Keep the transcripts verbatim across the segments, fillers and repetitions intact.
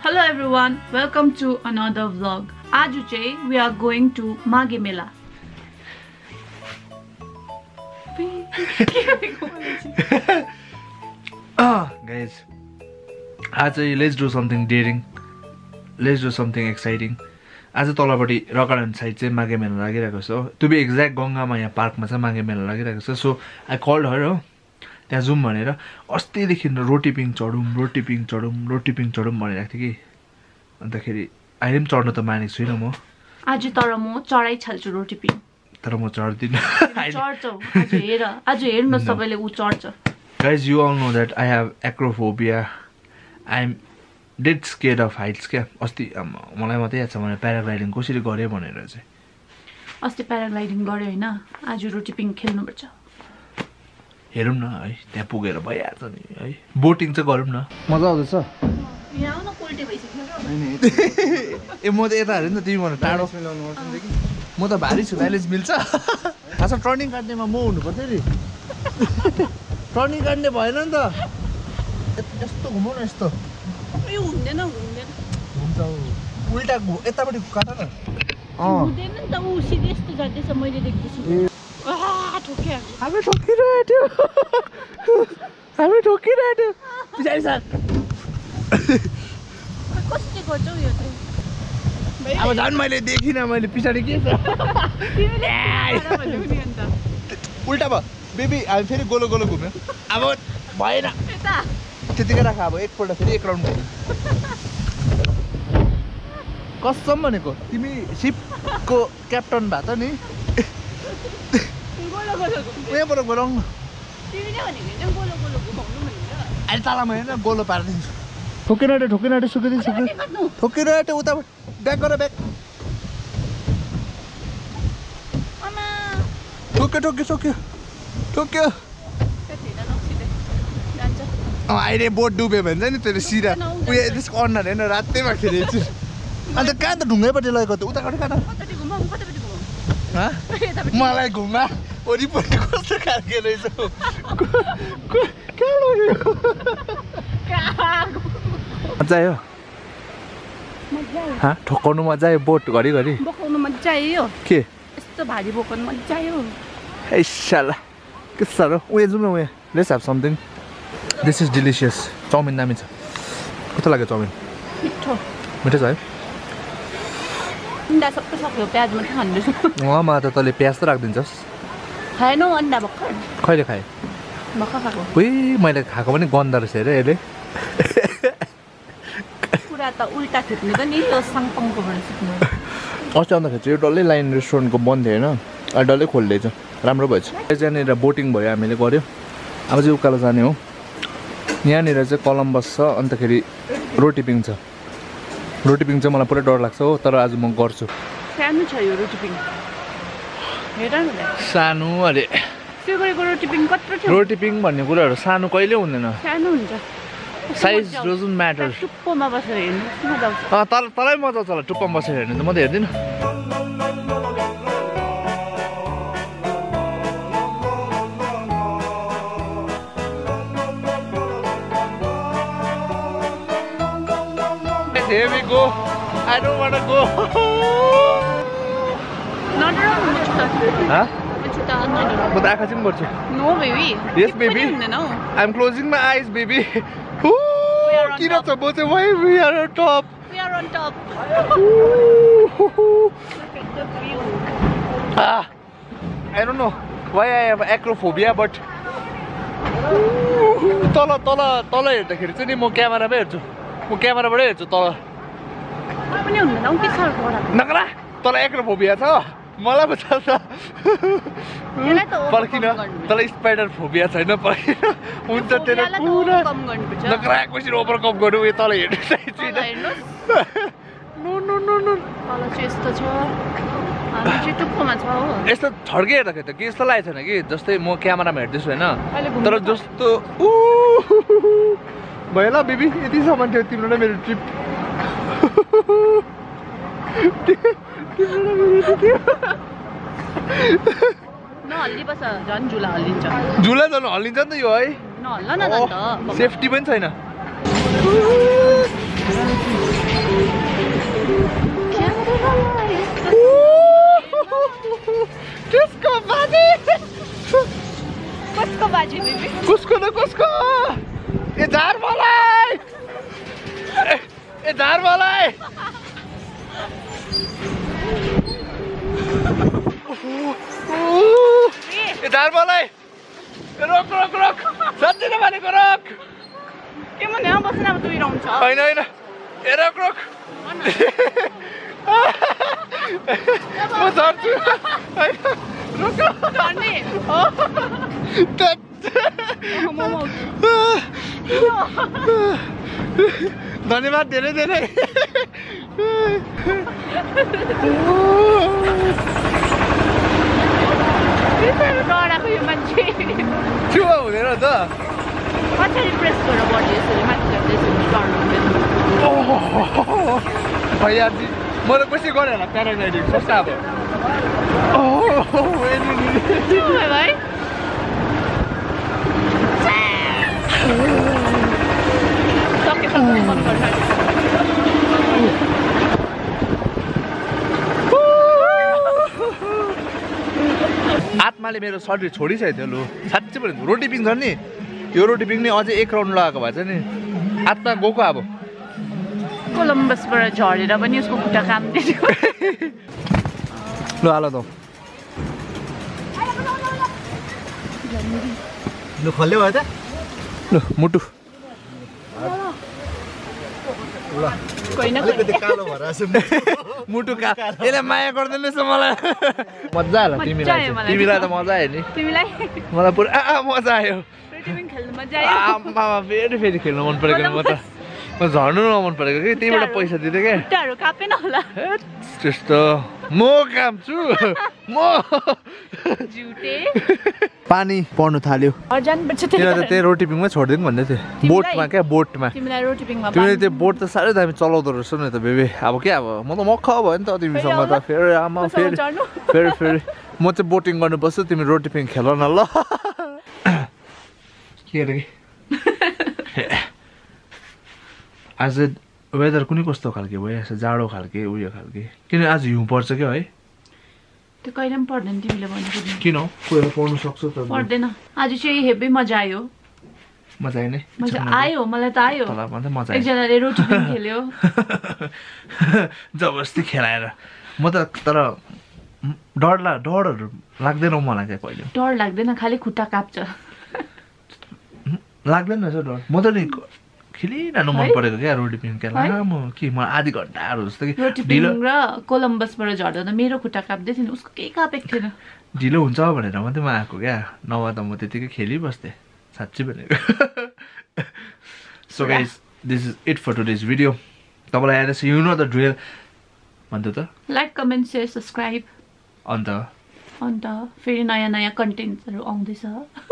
Hello everyone, welcome to another vlog. आज चाहिँ we are going to Maghe Mela. Ah, guys, आज let's do something daring. Let's do something exciting. आज तलपट्टि रकाडान side चाहिँ माघे मेला लागिरहेको छ. टु बी एक्ज्याक्ट गङ्गामा यहाँ पार्कमा चाहिँ माघे मेला लागिरहेको छ. सो आई कल्ड हर हो त्यहाँ जाउँ भनेर. अस्तिदेखि रोटी पिङ चढौँ रोटी पिङ चढौँ रोटी पिङ चढौँ भनिरहेको थिएँ कि. अन्तखेरि अहिले पनि चढ्नु त मानेको छुइनँ म. आज तर म चढाइछाल्छु रोटी पिङ. तर म चढ्दिनँ. चढ्छौ आज हेर. आज हेर्नु सबैले उ चढ्छ. Guys, you all know that I have acrophobia. I'm dead scared of heights क्या. अस्ति मलाई मात्रै याद छ मैले प्याराग्लाइडिङ कसरी गरेँ भनेर चाहिँ. अस्ति प्याराग्लाइडिङ गरे हैन. आज रोटी पिङ खेल्नुपर्छ. हेरौँ न है त्यहाँ पुगेर भइहाल्छ नि है. बोटिङ चाहिँ गरौँ न. मजा आउँदैछ. यहाँ आउन पोल्टे भइसक्यो. ए म त यता हेर्नु न तिमी मलाई टाढो मिलाउनु पर्छ नि कि. म त भारी छु माइलेज मिल्छ. खास टर्निङ काट्नेमा म हुनु पर्थ्यो नि. टर्निङ काट्ने भएन नि त. यस्तो घुमाउ न यस्तो. यो हुँदैन हुँदैन. हुन्छ उल्टा यतापट्टि काट न. हुँदैन नि त उ सिधै यस्तो जाँदैछ मैले देख्दैछु. आहा ठोक्यो. हामी ठोकिरहेथ्यो. हामी ठोकिरहेथ्यो. पछाडि साथ. कसले गर्छौ यो चाहिँ? अब झन् मैले देखिनँ मैले पछाडि के छ. उल्टा भयो बेबी. हामी फेरि गोलो गोलो घुम्यो. अब भएन त्यतिकै राख. अब एकपल्ट फेरि एक राउन्ड कसम भनेको. तिमी सिपको क्याप्टन भए त नि. उहाँबाट गराउँ न. अहिले तालामा हेर्न गोलो पारिदिन्छु. ठोकिरहेको ठोकिरहेको सुकिदिन्छु. ठोकिरहेको उता ब्याक गर ब्याक. ठोक्यो ठोक्यो ठोक्यो ठोक्यो. अहिले बोट डुब्यो भने चाहिँ नि त्यसले सिधा उयो त्यसको अनुहार हेर्न रातैमा खेलेछु. अन्त कहाँ त ढुङ्गैपट्टि लगेको त उतापट्टि कहाँ त. मलाई घुमा वरिपरि कस्तो खालको रहेछ. कहाँ लग्यो. मजा आयो. ठोकाउनु मजा आयो बोट घरिघरि. बोकाउनु मजा आयो. के यस्तो भारी बोकाउनु मजा आयो. ए साला के साह्रो. उयो जाउँ न उयो. Let's have something. This is delicious. Chowmein दामी छ. कस्तो लाग्यो चाउमिन? मिठो. मिठो छ है. अन्डा सबै सक्यो. प्याज मात्रै खाँदैछु. अँ मा त तँले प्याज त राखिदिन्छस्. खाएनौ अन्डा भर्खर? कहिले खाएँ? भर्खर खाएको. उही मैले खाएको पनि गन्ध रहेछ अरे यसले. पुरा त उल्टा खिच्ने त नि यो साङपङकोबाट सिक्नु. अस्ति आउँदाखेरि चाहिँ यो डल्लै लाइन रेस्टुरेन्टको बन्द थियो होइन. अहिले डल्लै खोलिदिएछ. राम्रो भएछ. यहाँनिर बोटिङ भयो हामीले गऱ्यो. अब चाहिँ उकालो जाने हो. यहाँनिर चाहिँ कलम्बस छ. अन्तखेरि रोटी पिङ छ. रोटी पिङ चाहिँ मलाई पुरै डर लाग्छ हो. तर आज म गर्छु. सानो छ यो रोटी पिङ. हेर न. सानो अरे सिलगढीको रोटी पिङ कत्रो छ? रोटी पिङ भन्ने कुराहरू सानो कहिले हुँदैन. सानो हुन्छ. Size doesn't matter. टुप्पोमा बसेर हेर्नु मजा आउँछ. अँ तल तलै मजा आउँछ होला टुप्पोमा बसेर हेर्नु त. म त हेर्दिनँ. Here we go. I don't want to go. Not around Huh? But I can't see. No, baby. Yes, baby. No. I'm closing my eyes, baby. We are on top. Why we are on top? We are on top. Look at the view. Ah, I don't know why I have acrophobia, but तल तल तल हेर्दाखेरि चाहिँ नि म क्यामेरामै हेर्छु. म क्यामेराबाटै हेर्छु तल. पनि हुँदैन हौ के साह्रो पराको. नगरा तल एक्रोफोबिया छ. मलाई पो छ त. पर्खिन तल स्पाइडर फोबिया छैन. पर्खिन हुन्छ तेरो पुरा नगरा कसरी ओभरकम गर्नु. उयो तल हेर्नु छैन. No no no no. तल चाहिँ यस्तो छ. हामी चाहिँ टुप्पोमा छ हो. यस्तो छड्के हेर्दाखेरि त के यस्तो लागेको छैन कि जस्तै म क्यामेरामा हेर्दैछु होइन. तर जस्तो भयो ल बेबी. यतिसम्म थियो तिम्रो र मेरो ट्रिप. नहल्ली बस झन् झुला हल्लिन्छ. झुला झन् हल्लिन्छ नि त यो है. नहल्ल न त. सेफ्टी पनि छैन. बाजे बेबी कसको न कसको ए झार मलाई ए झार मलाई ए झार मलाई रोक रोक रोक साँच्चै नमानेको रोक के भने बस्न अब दुई राउन्ड छ होइन होइन ए रोक रोक म झर्छु रोक झर्ने धन्यवाद धेरै धेरै डराएको यो मान्छे छुवा हुँदैन त पछाडि प्रेस गरेर बढी यसरी माथि भैया म त कसै गरेँ होला प्याराग्लाइडिङ कस्तो अब भाइ आत्माले मेरो शरीर छोडिसकेको थियो लु साँच्चै पनि रोटी पिङ छ नि यो रोटी पिङ नि अझै एक राउन्ड लगाएको भए चाहिँ नि आत्मा गएको अब कोलम्बसबाट झरेर पनि उसको खुट्टा काम दियो लु हाल त लु खल्यो भयो त लु मुटु अलिकति कालो भएर मुटु का यसले माया गर्दैन रहेछ मलाई मजा आयो तिमीलाई तिमीलाई त मजा आयो नि तिमीलाई मलाई पुरा मजा आयो खेल्नु मजा आयो आमा फेरि फेरि खेल्नु मन परेको म त म झर्नु नमन परेको कि त्यहीबाट पैसा दिँदै क्या खुट्टाहरू कापेन होला त्यस्तो म काप्छु म झुटे पानी पर्नु थाल्यो तिमीलाई त त्यही रोटी पिङमै छोडिदिउँ भन्दै थियो बोटमा क्या बोटमा तिमीलाई रोटी पिङमा तिमीले त्यो बोट त साह्रै दामी चलाउँदो रहेछ नि त बेबे अब क्या अब म त मख भयो नि त तिमीसँग त फेरि आमा फेरि फेरि फेरि म चाहिँ बोटिङ गर्नु बस्छु तिमी रोटी पिङ खेल न ल के अरे आज वेदर कुनै कस्तो खालके भइरहेछ जाडो खालके उयो खालके किन आज हिउँ पर्छ क्या है त्यो कहिले पनि पर्दैन तिमीले भनेको किन हौ कोही पढ्नु सक्छ त पर्दैन आज चाहिँ हेभी मजा आयो मजा आयो नि मजा आयो मलाई त आयो मजा एकजनाले रोटी पिङ खेल्यो जबरजस्ती खेलाएर म त तर डर ला डरहरू लाग्दैन मलाई चाहिँ कहिले डर लाग्दैन खालि खुट्टा काप्छ लाग्दैन रहेछ डर म त नि खेलिरहनु मन परेको क्या रोटी पिङ क्या लामो कि म आधी घन्टाहरू जस्तो कि रोटी पिङ र कोलम्बसबाट झर्दा त मेरो खुट्टा काप्दै थिएन उसको केही कापेको थिएन ढिलो हुन्छ भनेर मात्रै म आएको क्या नभए त म त्यतिकै खेलिबस्थेँ साँच्चै भनेको so guys this is it for today's video तपाईँलाई आएर यु नो द ड्रिल भन्नु त लाइक कमेन्ट सेयर सब्सक्राइब अन्त अन्त फेरि नयाँ नयाँ कन्टेन्ट्सहरू आउँदैछ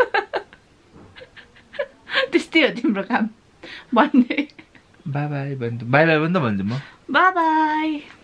त्यस्तै हो तिम्रो काम भन्ने बाई बाई भन्छु बाई बाई पनि त भन्छु म बाई बाई